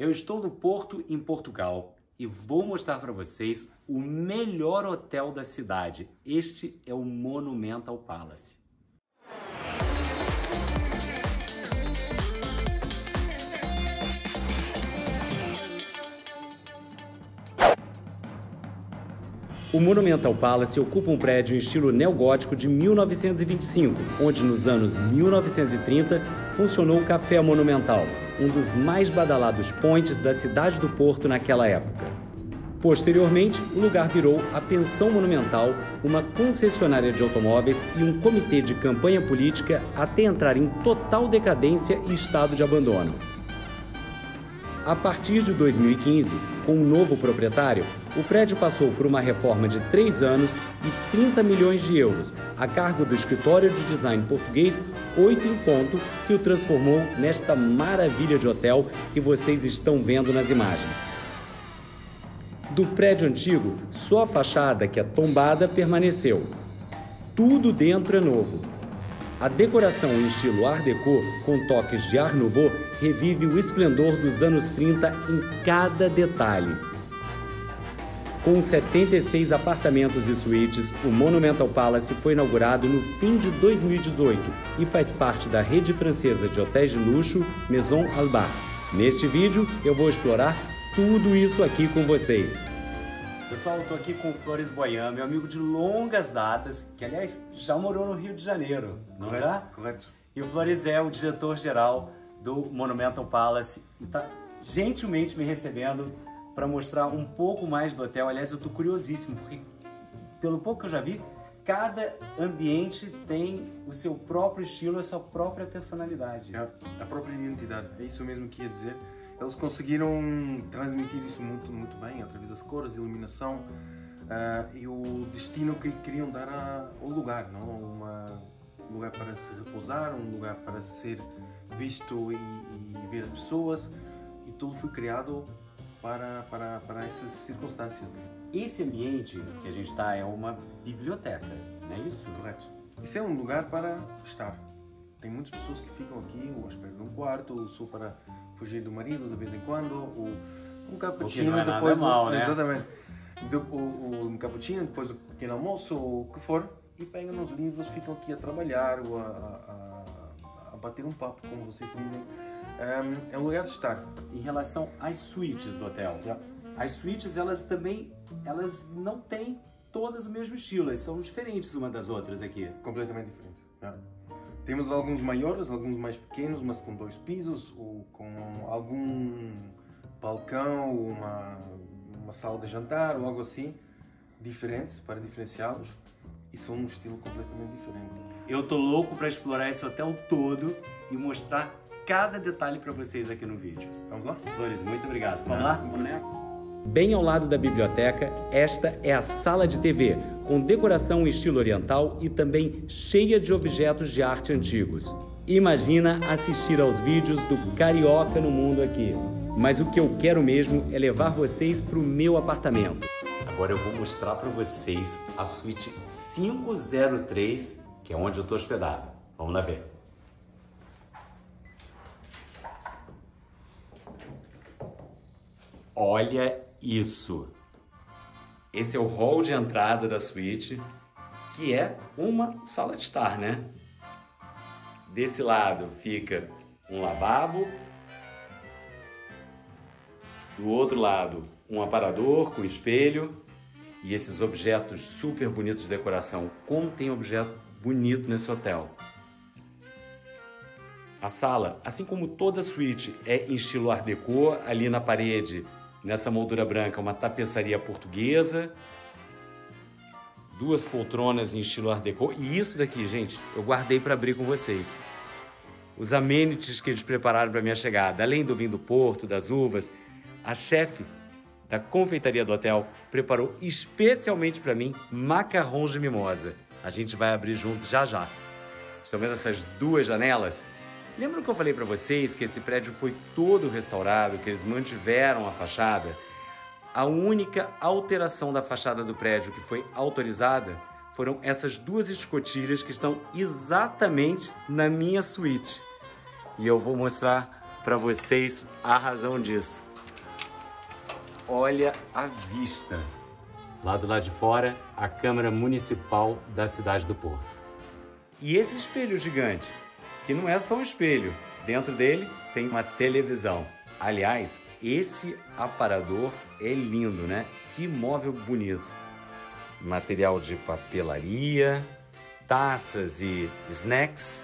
Eu estou no Porto, em Portugal, e vou mostrar para vocês o melhor hotel da cidade. Este é o Monumental Palace. O Monumental Palace ocupa um prédio em estilo neogótico de 1925, onde nos anos 1930 funcionou o Café Monumental, um dos mais badalados points da cidade do Porto naquela época. Posteriormente, o lugar virou a Pensão Monumental, uma concessionária de automóveis e um comitê de campanha política até entrar em total decadência e estado de abandono. A partir de 2015, com um novo proprietário, o prédio passou por uma reforma de 3 anos e 30 milhões de euros, a cargo do escritório de design português 8 em Ponto, que o transformou nesta maravilha de hotel que vocês estão vendo nas imagens. Do prédio antigo, só a fachada, que é tombada, permaneceu. Tudo dentro é novo. A decoração em estilo Art Deco, com toques de Art Nouveau, revive o esplendor dos anos 30 em cada detalhe. Com 76 apartamentos e suítes, o Monumental Palace foi inaugurado no fim de 2018 e faz parte da rede francesa de hotéis de luxo Maison Albar. Neste vídeo, eu vou explorar tudo isso aqui com vocês. Pessoal, eu estou aqui com o Flores Boyan, meu amigo de longas datas, que aliás já morou no Rio de Janeiro, não correto, já? Correto. E o Flores é o diretor-geral do Monumental Palace e está gentilmente me recebendo para mostrar um pouco mais do hotel. Aliás, eu estou curiosíssimo, porque pelo pouco que eu já vi, cada ambiente tem o seu próprio estilo, a sua própria personalidade. É, a própria identidade, é isso mesmo que ia dizer. Eles conseguiram transmitir isso muito bem, através das cores, iluminação e o destino que queriam dar ao lugar, não? Um lugar para se repousar, um lugar para ser visto e ver as pessoas, e tudo foi criado para essas circunstâncias. Esse ambiente que a gente está é uma biblioteca, não é isso? Correto. Isso é um lugar para estar. Tem muitas pessoas que ficam aqui ou à espera de um quarto, ou só para fugir do marido de vez em quando, ou um cappuccino, não é depois nada mal, né? Exatamente. Um cappuccino, depois um pequeno almoço, ou o que for, e pegam nos livros, ficam aqui a trabalhar ou a bater um papo, como vocês dizem. É um lugar de estar. Em relação às suítes do hotel, as suítes elas não têm todas o mesmo estilo, elas são diferentes uma das outras aqui. Completamente diferente. Temos alguns maiores, alguns mais pequenos, mas com 2 pisos, ou com algum balcão, uma sala de jantar ou algo assim, diferentes para diferenciá-los, e são um estilo completamente diferente. Eu tô louco para explorar esse hotel todo e mostrar cada detalhe para vocês aqui no vídeo. Vamos lá? Flores, muito obrigado. Vamos lá? Vamos nessa? Bem ao lado da biblioteca, esta é a sala de TV, com decoração em estilo oriental e também cheia de objetos de arte antigos. Imagina assistir aos vídeos do Carioca no Mundo aqui. Mas o que eu quero mesmo é levar vocês para o meu apartamento. Agora eu vou mostrar para vocês a suíte 503, que é onde eu estou hospedado. Vamos lá ver. Olha isso! Esse é o hall de entrada da suíte, que é uma sala de estar, né? Desse lado fica um lavabo, do outro lado um aparador com espelho e esses objetos super bonitos de decoração. Como tem objeto bonito nesse hotel! A sala, assim como toda a suíte, é em estilo Art Deco. Ali na parede, nessa moldura branca, uma tapeçaria portuguesa, 2 poltronas em estilo Art Deco. E isso daqui, gente, eu guardei para abrir com vocês. Os amenities que eles prepararam para minha chegada. Além do vinho do Porto, das uvas, a chefe da confeitaria do hotel preparou especialmente para mim macarrons de mimosa. A gente vai abrir juntos já já. Estão vendo essas 2 janelas? Lembram que eu falei para vocês que esse prédio foi todo restaurado, que eles mantiveram a fachada? A única alteração da fachada do prédio que foi autorizada foram essas 2 escotilhas que estão exatamente na minha suíte. E eu vou mostrar para vocês a razão disso. olha a vista. Lá do lado de fora, a Câmara Municipal da cidade do Porto. E esse espelho gigante, que não é só um espelho. Dentro dele tem uma televisão. Aliás, esse aparador é lindo, né? Que móvel bonito. Material de papelaria, taças e snacks.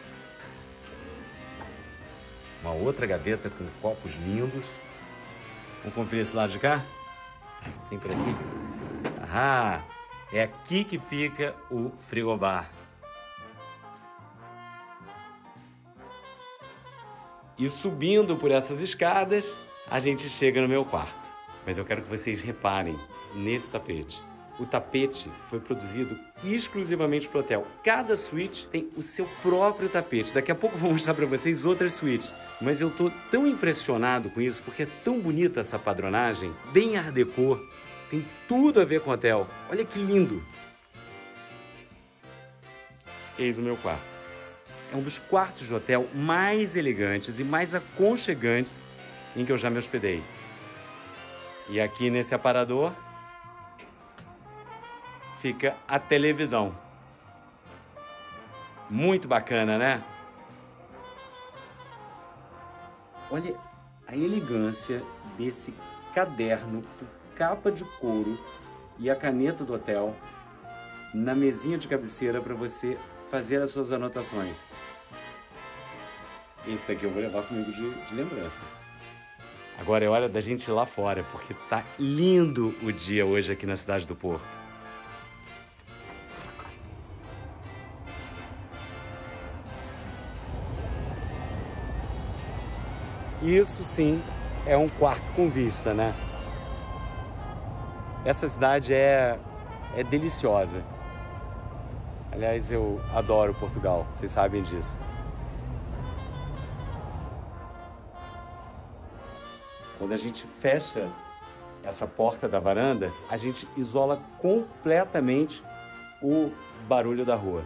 Uma outra gaveta com copos lindos. Vamos conferir esse lado de cá? O que tem por aqui? Ah, é aqui que fica o frigobar. E subindo por essas escadas, a gente chega no meu quarto. Mas eu quero que vocês reparem nesse tapete. O tapete foi produzido exclusivamente para o hotel. Cada suíte tem o seu próprio tapete. Daqui a pouco eu vou mostrar para vocês outras suítes. Mas eu tô tão impressionado com isso, porque é tão bonita essa padronagem, bem art déco. Tem tudo a ver com o hotel. Olha que lindo! Eis o meu quarto. É um dos quartos de hotel mais elegantes e mais aconchegantes em que eu já me hospedei. E aqui nesse aparador fica a televisão. Muito bacana, né? Olha a elegância desse caderno, capa de couro e a caneta do hotel na mesinha de cabeceira para você fazer as suas anotações. Esse daqui eu vou levar comigo de lembrança. Agora é hora da gente ir lá fora, porque tá lindo o dia hoje aqui na cidade do Porto. Isso sim é um quarto com vista, né? Essa cidade é deliciosa. Aliás, eu adoro Portugal, vocês sabem disso. Quando a gente fecha essa porta da varanda, a gente isola completamente o barulho da rua.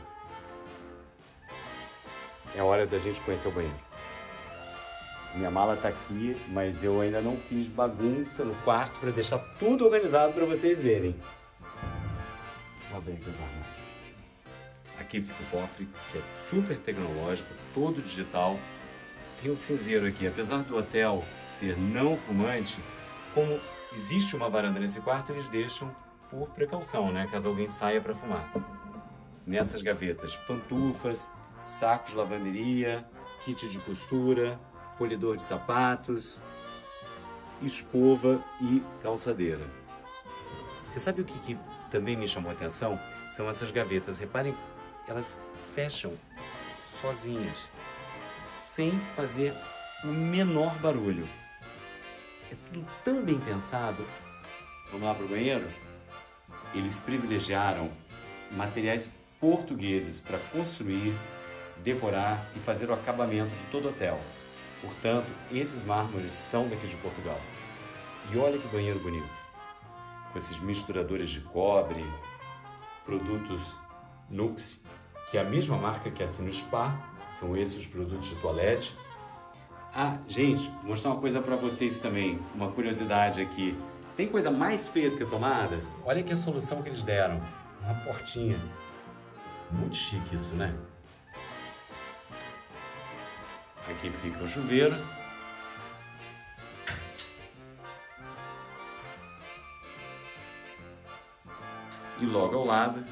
É hora da gente conhecer o banheiro. Minha mala tá aqui, mas eu ainda não fiz bagunça no quarto para deixar tudo organizado para vocês verem. Vou abrir aqui os armários. Aqui fica o cofre, que é super tecnológico, todo digital. Tem um cinzeiro aqui. Apesar do hotel ser não fumante, como existe uma varanda nesse quarto, eles deixam por precaução, né? Caso alguém saia para fumar. Nessas gavetas, pantufas, sacos de lavanderia, kit de costura, polidor de sapatos, escova e calçadeira. Você sabe o que também me chamou a atenção? São essas gavetas. Reparem, elas fecham sozinhas, sem fazer o menor barulho. É tudo tão bem pensado. Vamos lá para o banheiro? Eles privilegiaram materiais portugueses para construir, decorar e fazer o acabamento de todo o hotel. Portanto, esses mármores são daqui de Portugal. E olha que banheiro bonito. Com esses misturadores de cobre, produtos Nux, que é a mesma marca que a Sino Spa, são esses os produtos de toalete. Ah, gente, vou mostrar uma coisa para vocês também, uma curiosidade aqui. Tem coisa mais feia do que a tomada? Olha que a solução que eles deram, uma portinha. Muito chique isso, né? Aqui fica o chuveiro. E logo ao lado,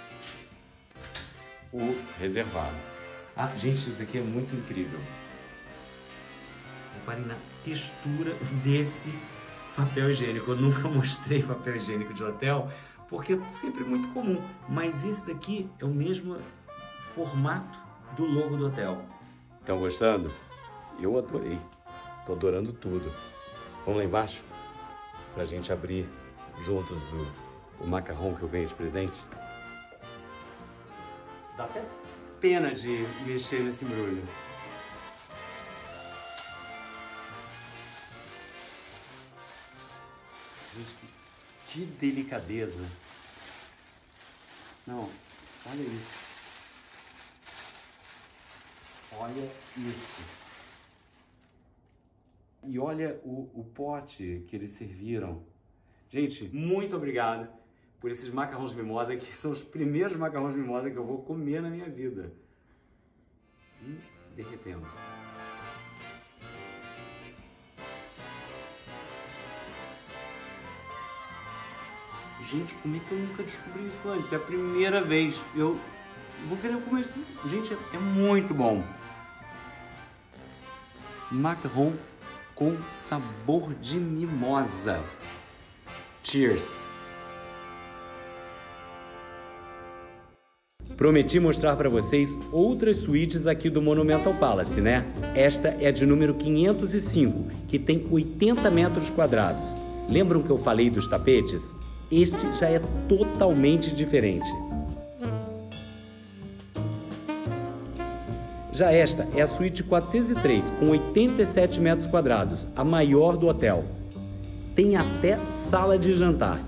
o reservado. Ah, gente, isso daqui é muito incrível. Reparem na textura desse papel higiênico. Eu nunca mostrei papel higiênico de hotel, porque é sempre muito comum. Mas esse daqui é o mesmo formato do logo do hotel. Estão gostando? Eu adorei. Tô adorando tudo. Vamos lá embaixo? Pra gente abrir juntos o macarrão que eu ganhei de presente. Dá até pena de mexer nesse embrulho. Gente, que delicadeza. Não, olha isso. Olha isso. E olha o pote que eles serviram. Gente, muito obrigado por esses macarrões mimosa, que são os primeiros macarrões mimosa que eu vou comer na minha vida. Derretendo. Gente, como é que eu nunca descobri isso antes? É a primeira vez. Eu vou querer comer isso. Gente, é muito bom. Macarrão com sabor de mimosa. Cheers! Prometi mostrar para vocês outras suítes aqui do Monumental Palace, né? Esta é a de número 505, que tem 80 metros quadrados. Lembram que eu falei dos tapetes? Este já é totalmente diferente. Já esta é a suíte 403, com 87 metros quadrados, a maior do hotel. Tem até sala de jantar.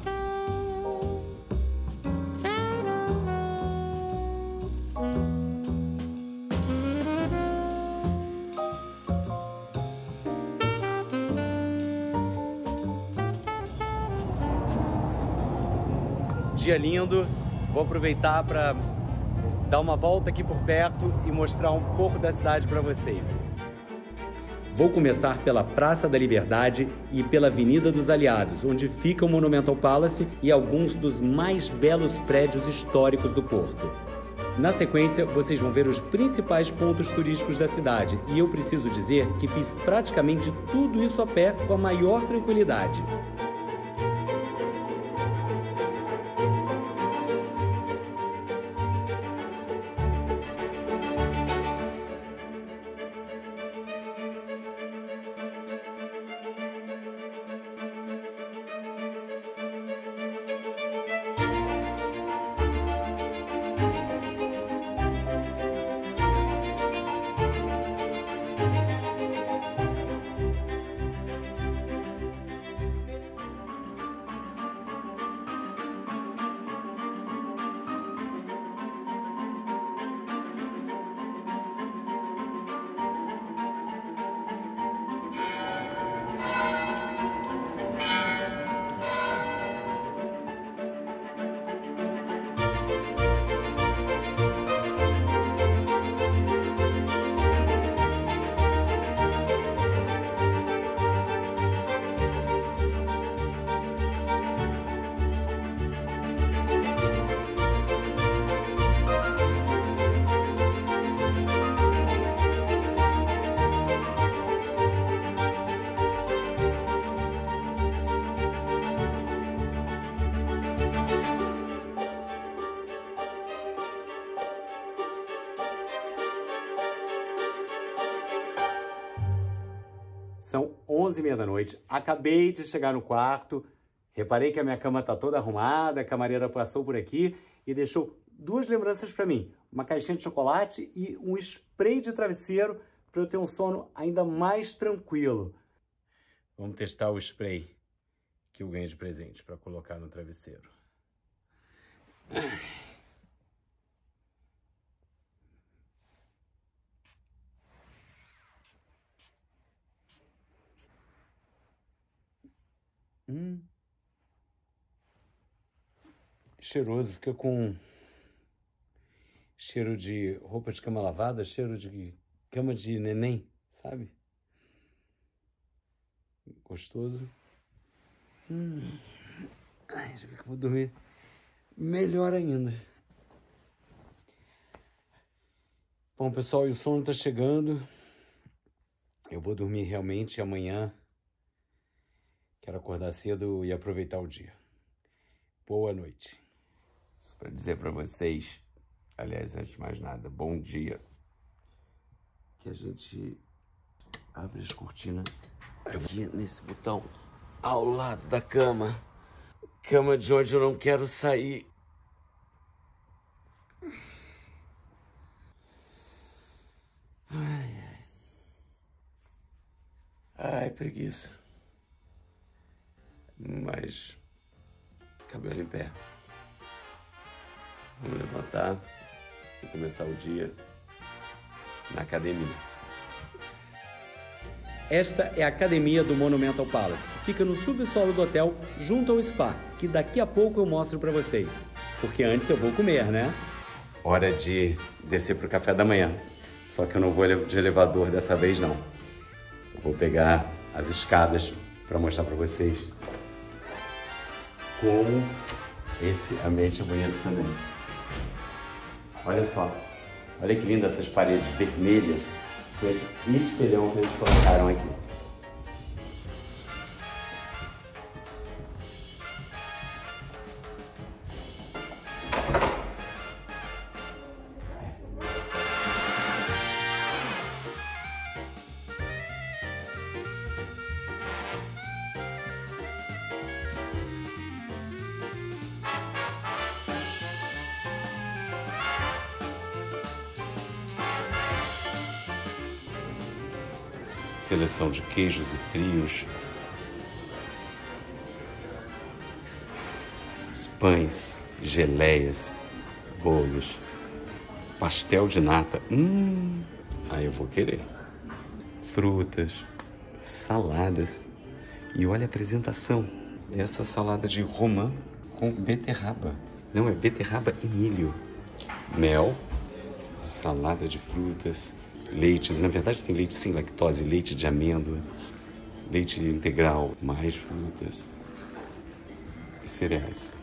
Dia lindo, vou aproveitar para dar uma volta aqui por perto e mostrar um pouco da cidade para vocês. Vou começar pela Praça da Liberdade e pela Avenida dos Aliados, onde fica o Monumental Palace e alguns dos mais belos prédios históricos do Porto. Na sequência, vocês vão ver os principais pontos turísticos da cidade e eu preciso dizer que fiz praticamente tudo isso a pé com a maior tranquilidade. São 11h30 da noite, acabei de chegar no quarto, reparei que a minha cama tá toda arrumada, a camareira passou por aqui e deixou duas lembranças para mim, uma caixinha de chocolate e um spray de travesseiro para eu ter um sono ainda mais tranquilo. Vamos testar o spray que eu ganhei de presente para colocar no travesseiro. Cheiroso, fica com cheiro de roupa de cama lavada, cheiro de cama de neném, sabe? Gostoso. Ai, já vi que eu vou dormir melhor ainda. Bom, pessoal, o sono tá chegando. Eu vou dormir realmente amanhã. Quero acordar cedo e aproveitar o dia. Boa noite. Isso para dizer para vocês, aliás, antes de mais nada, bom dia. Que a gente abre as cortinas aqui nesse botão ao lado da cama. Cama de onde eu não quero sair. Ai, preguiça. Mas cabelo em pé. Vamos levantar e começar o dia na academia. Esta é a academia do Monumental Palace, que fica no subsolo do hotel, junto ao spa, que daqui a pouco eu mostro para vocês. Porque antes eu vou comer, né? Hora de descer pro café da manhã. Só que eu não vou de elevador dessa vez, não. Eu vou pegar as escadas para mostrar para vocês como esse ambiente é bonito também. Olha só. Olha que linda essas paredes vermelhas com esse espelhão que eles colocaram aqui. Seleção de queijos e frios, pães, geleias, bolos, pastel de nata. Aí eu vou querer. Frutas, saladas. E olha a apresentação dessa salada de romã com beterraba. Não, é beterraba e milho. Mel, salada de frutas. Leites, na verdade tem leite sem lactose, leite de amêndoa, leite integral, mais frutas e cereais.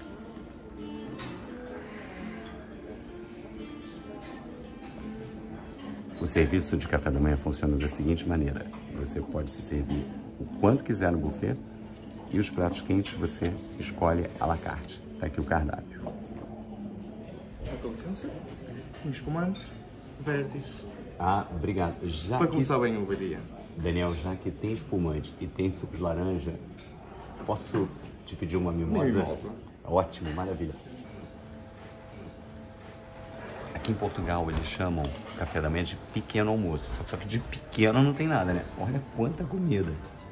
O serviço de café da manhã funciona da seguinte maneira: você pode se servir o quanto quiser no buffet e os pratos quentes você escolhe à la carte. Tá aqui o cardápio. Com licença, um espumante, vértice. Obrigado. Para começar bem o dia. Daniel, já que tem espumante e tem suco de laranja, posso te pedir uma mimosa? Ótimo, maravilha. Aqui em Portugal eles chamam café da manhã de pequeno almoço. Só que de pequeno não tem nada, né? Olha quanta comida.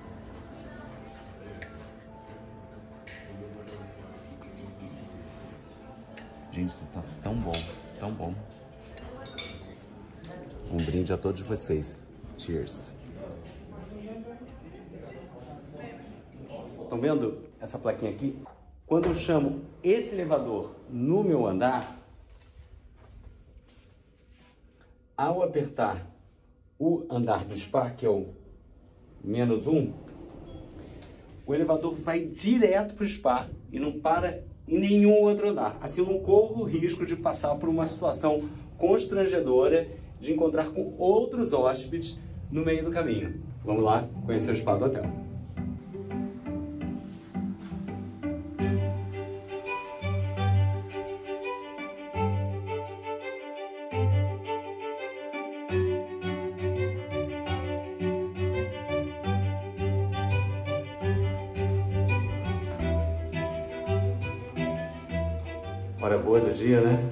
Gente, isso tá tão bom, tão bom. Um brinde a todos vocês. Cheers. Estão vendo essa plaquinha aqui? Quando eu chamo esse elevador no meu andar, ao apertar o andar do spa, que é o -1, o elevador vai direto para o spa e não para em nenhum outro andar. Assim eu não corro o risco de passar por uma situação constrangedora de encontrar com outros hóspedes no meio do caminho. Vamos lá conhecer o spa do hotel. Hora boa do dia, né?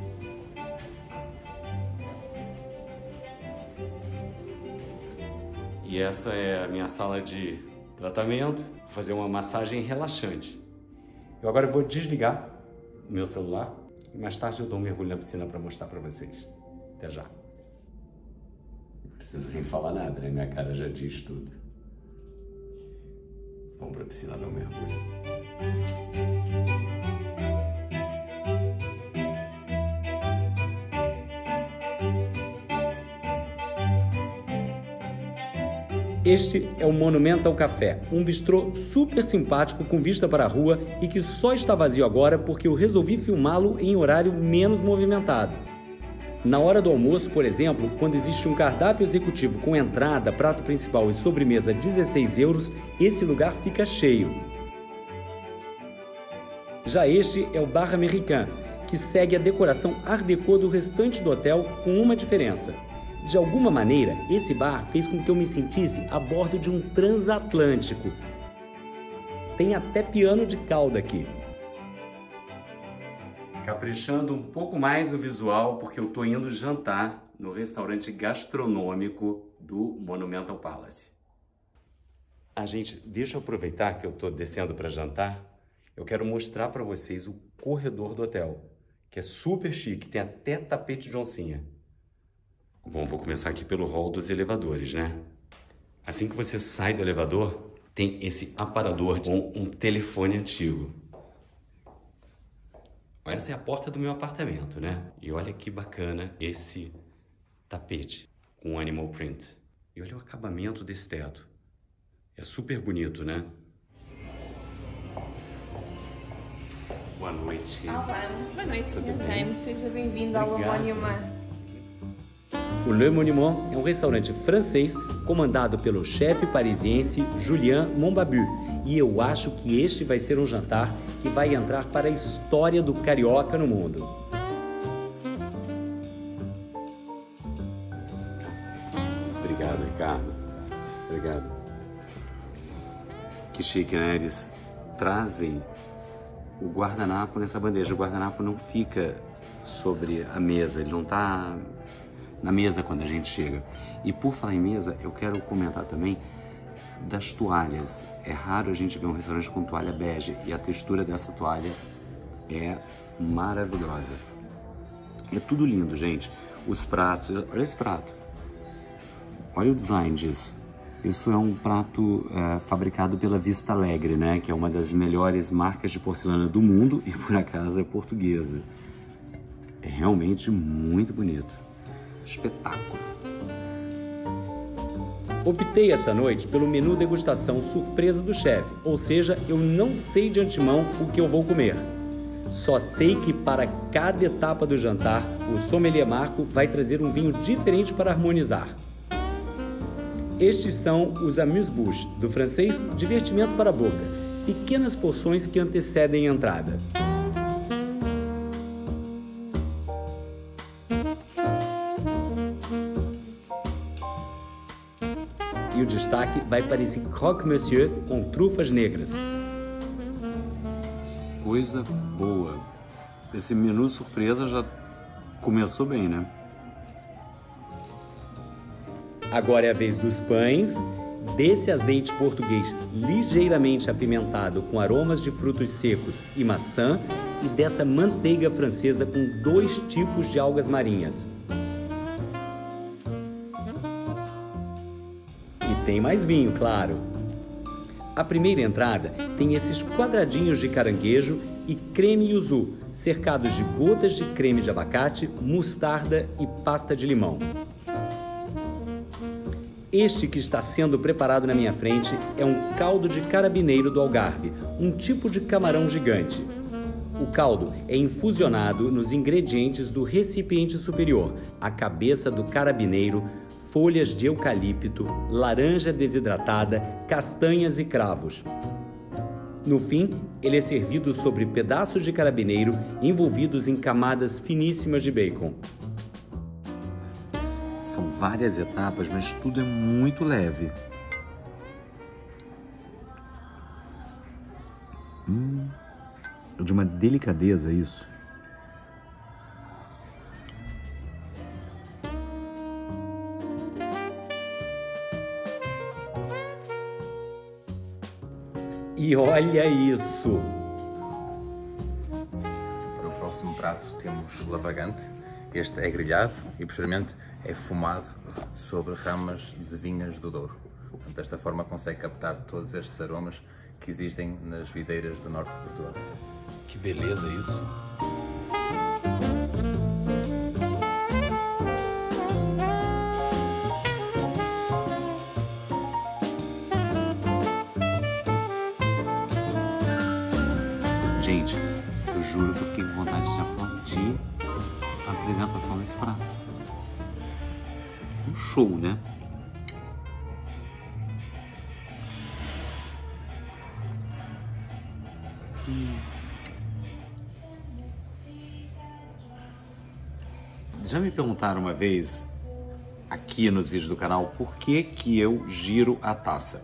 E essa é a minha sala de tratamento. Vou fazer uma massagem relaxante. Eu agora vou desligar o meu celular e mais tarde eu dou um mergulho na piscina para mostrar para vocês. Até já. Não preciso nem falar nada, né? Minha cara já diz tudo. Vamos para a piscina dar um mergulho. Este é o Monumental Café, um bistrô super simpático com vista para a rua e que só está vazio agora porque eu resolvi filmá-lo em horário menos movimentado. Na hora do almoço, por exemplo, quando existe um cardápio executivo com entrada, prato principal e sobremesa 16 €, esse lugar fica cheio. Já este é o Bar Americain, que segue a decoração Art Deco do restante do hotel com uma diferença. De alguma maneira, esse bar fez com que eu me sentisse a bordo de um transatlântico. Tem até piano de cauda aqui. Caprichando um pouco mais o visual, porque eu tô indo jantar no restaurante gastronômico do Monumental Palace. Gente, deixa eu aproveitar que eu tô descendo para jantar. Eu quero mostrar para vocês o corredor do hotel, que é super chique, tem até tapete de oncinha. Bom, vou começar aqui pelo hall dos elevadores, né? Assim que você sai do elevador, tem esse aparador com um telefone antigo. Essa é a porta do meu apartamento, né? E olha que bacana esse tapete com animal print. E olha o acabamento desse teto. É super bonito, né? Boa noite. Olá, muito boa noite, Sr. Jaime. Seja bem-vindo ao Le Monument. O Le Monument é um restaurante francês comandado pelo chefe parisiense Julien Monbabu. E eu acho que este vai ser um jantar que vai entrar para a história do carioca no mundo. Obrigado, Ricardo. Obrigado. Que chique, né? Eles trazem o guardanapo nessa bandeja. O guardanapo não fica sobre a mesa, ele não está na mesa quando a gente chega. E por falar em mesa, eu quero comentar também das toalhas. É raro a gente ver um restaurante com toalha bege e a textura dessa toalha é maravilhosa. É tudo lindo, gente. Os pratos, olha esse prato. Olha o design disso. Isso é um prato fabricado pela Vista Alegre, né? Que é uma das melhores marcas de porcelana do mundo e por acaso é portuguesa. É realmente muito bonito. Espetáculo. Optei esta noite pelo menu degustação surpresa do chefe, ou seja, eu não sei de antemão o que eu vou comer. Só sei que para cada etapa do jantar, o sommelier Marco vai trazer um vinho diferente para harmonizar. Estes são os amuse-bouche, do francês divertimento para a boca, pequenas porções que antecedem a entrada. E o destaque vai para esse croque-monsieur com trufas negras. Coisa boa. Esse menu surpresa já começou bem, né? Agora é a vez dos pães, desse azeite português ligeiramente apimentado com aromas de frutos secos e maçã e dessa manteiga francesa com 2 tipos de algas marinhas. E tem mais vinho, claro. A primeira entrada tem esses quadradinhos de caranguejo e creme yuzu, cercados de gotas de creme de abacate, mostarda e pasta de limão. Este que está sendo preparado na minha frente é um caldo de carabineiro do Algarve, um tipo de camarão gigante. O caldo é infusionado nos ingredientes do recipiente superior, a cabeça do carabineiro, folhas de eucalipto, laranja desidratada, castanhas e cravos. No fim, ele é servido sobre pedaços de carabineiro envolvidos em camadas finíssimas de bacon. São várias etapas, mas tudo é muito leve. De uma delicadeza isso. E olha isso! Para o próximo prato temos lavagante. Este é grelhado e posteriormente é fumado sobre ramas de vinhas do Douro. Desta forma consegue captar todos estes aromas que existem nas videiras do norte de Portugal. Que beleza isso! Gente, eu juro que eu fiquei com vontade de aplaudir a apresentação desse prato. Um show, né? Já me perguntaram uma vez, aqui nos vídeos do canal, por que eu giro a taça?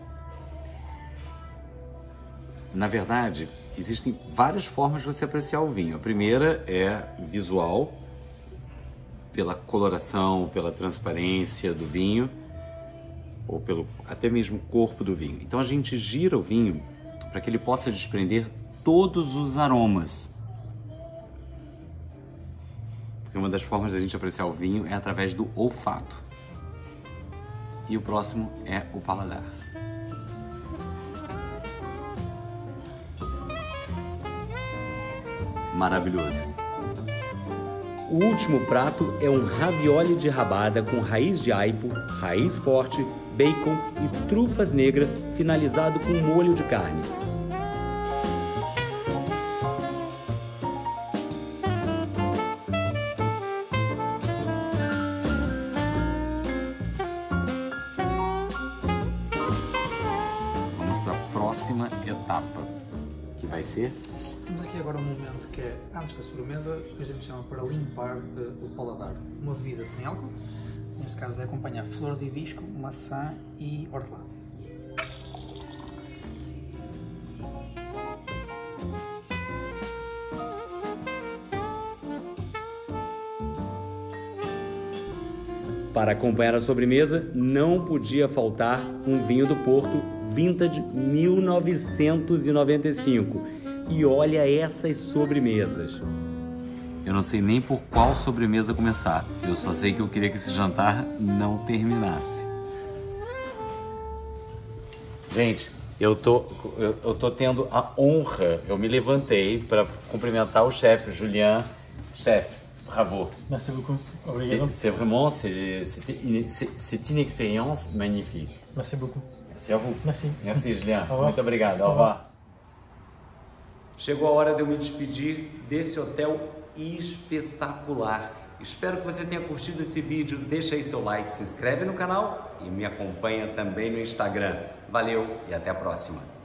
Na verdade, existem várias formas de você apreciar o vinho. A primeira é visual, pela coloração, pela transparência do vinho, ou pelo até mesmo corpo do vinho. Então a gente gira o vinho para que ele possa desprender todos os aromas. Porque uma das formas da gente apreciar o vinho é através do olfato. e o próximo é o paladar. Maravilhoso. O último prato é um ravioli de rabada com raiz de aipo, raiz forte, bacon e trufas negras, finalizado com molho de carne. Vamos para a próxima etapa, que vai ser... Temos aqui agora um momento que é antes da sobremesa, que a gente chama para limpar o paladar. Uma bebida sem álcool, neste caso vai acompanhar flor de hibisco, maçã e hortelã. Para acompanhar a sobremesa, não podia faltar um vinho do Porto Vintage 1995. E olha essas sobremesas. Eu não sei nem por qual sobremesa começar. Eu só sei que eu queria que esse jantar não terminasse. Gente, eu tô tendo a honra. Eu me levantei para cumprimentar o chefe, Julien. Chefe, bravo. Merci beaucoup. C'est vraiment, c'est une expérience magnifique. Merci beaucoup. Merci à vous. Merci. Merci, Julien. Muito obrigado. Au revoir. Chegou a hora de eu me despedir desse hotel espetacular. Espero que você tenha curtido esse vídeo. Deixa aí seu like, se inscreve no canal e me acompanha também no Instagram. Valeu e até a próxima.